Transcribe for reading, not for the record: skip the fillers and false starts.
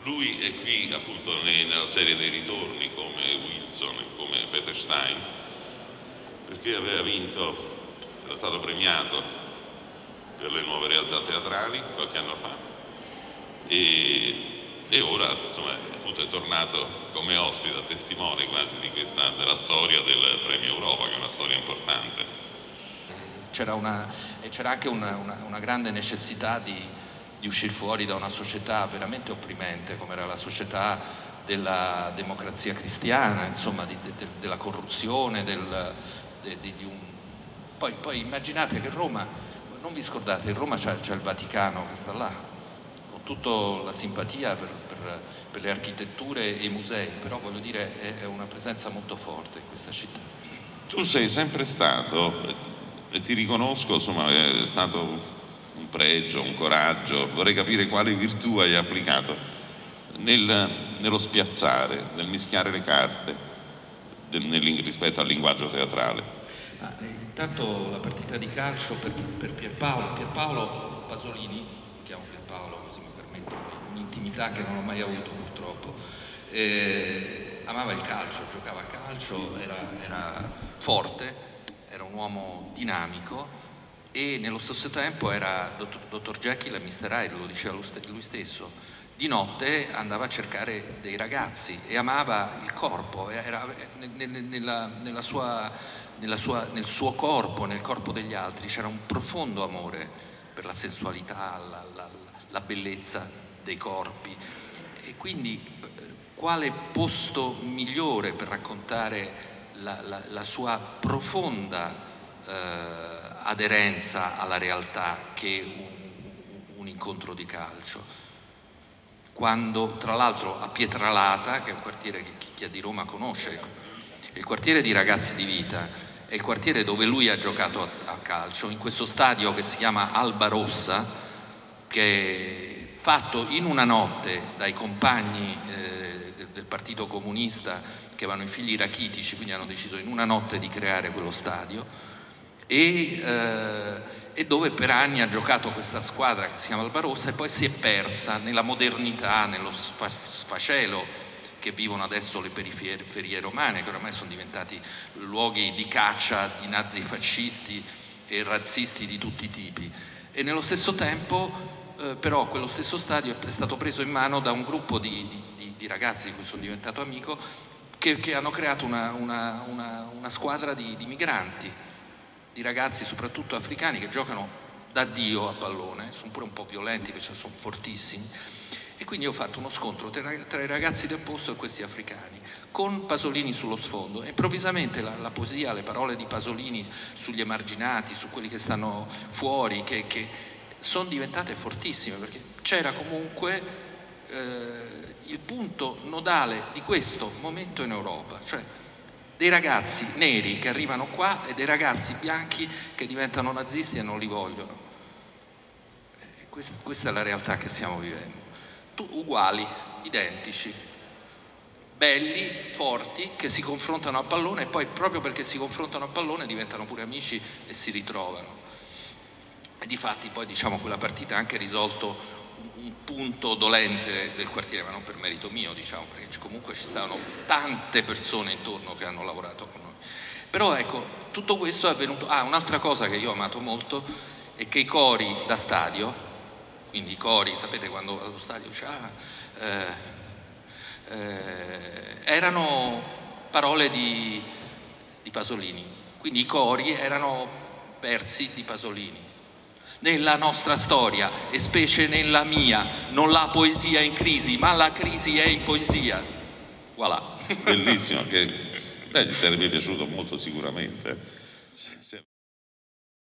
Lui è qui appunto nella serie dei ritorni come Wilson, come Peter Stein, perché aveva vinto, era stato premiato per le nuove realtà teatrali qualche anno fa e ora insomma appunto è tornato come ospite, testimone quasi di questa, della storia del Premio Europa, che è una storia importante. C'era anche una grande necessità di uscire fuori da una società veramente opprimente come era la società della democrazia cristiana, insomma della corruzione, poi immaginate che Roma, non vi scordate, in Roma c'è il Vaticano che sta là, con tutta la simpatia per le architetture e i musei, però voglio dire è una presenza molto forte in questa città. Tu sei sempre stato, e ti riconosco, insomma, è stato un pregio, un coraggio, vorrei capire quale virtù hai applicato nello spiazzare, nel mischiare le carte rispetto al linguaggio teatrale. Intanto la partita di calcio per Pierpaolo Pasolini, mi chiamo Pierpaolo così mi permetto un'intimità che non ho mai avuto purtroppo, amava il calcio, giocava a calcio, era forte, era un uomo dinamico e nello stesso tempo era Dr. Jekyll e Mr. Hyde, lo diceva lui stesso. Di notte andava a cercare dei ragazzi e amava il corpo, era nel suo corpo, nel corpo degli altri, c'era un profondo amore per la sensualità, la bellezza dei corpi. E quindi quale posto migliore per raccontare la sua profonda aderenza alla realtà che un incontro di calcio? Quando, tra l'altro, a Pietralata, che è un quartiere che chi è di Roma conosce, il quartiere di Ragazzi di Vita, è il quartiere dove lui ha giocato a calcio, in questo stadio che si chiama Alba Rossa, che è fatto in una notte dai compagni del Partito Comunista che avevano i figli rachitici, quindi hanno deciso in una notte di creare quello stadio, e dove per anni ha giocato questa squadra che si chiama Alba Rossa e poi si è persa nella modernità, nello sfacelo che vivono adesso le periferie romane, che oramai sono diventati luoghi di caccia di nazifascisti e razzisti di tutti i tipi. E nello stesso tempo però quello stesso stadio è stato preso in mano da un gruppo di ragazzi di cui sono diventato amico che hanno creato una squadra di migranti, di ragazzi soprattutto africani che giocano da Dio a pallone, sono pure un po' violenti perché sono fortissimi, e quindi ho fatto uno scontro tra i ragazzi del posto e questi africani, con Pasolini sullo sfondo. E improvvisamente la poesia, le parole di Pasolini sugli emarginati, su quelli che stanno fuori, che sono diventate fortissime, perché c'era comunque il punto nodale di questo momento in Europa, cioè dei ragazzi neri che arrivano qua e dei ragazzi bianchi che diventano nazisti e non li vogliono. Questa è la realtà che stiamo vivendo. Uguali, identici, belli, forti, che si confrontano a pallone e poi proprio perché si confrontano a pallone diventano pure amici e si ritrovano. E difatti poi diciamo quella partita ha anche risolto un punto dolente del quartiere, ma non per merito mio, diciamo, perché comunque ci stavano tante persone intorno che hanno lavorato con noi. Però ecco, tutto questo è avvenuto. Un'altra cosa che io ho amato molto è che i cori da stadio, quindi i cori, sapete quando allo stadio dice erano parole di Pasolini, quindi i cori erano versi di Pasolini. Nella nostra storia, e specie nella mia, non la poesia è in crisi, ma la crisi è in poesia. Voilà. Bellissimo, che gli sarebbe piaciuto molto sicuramente.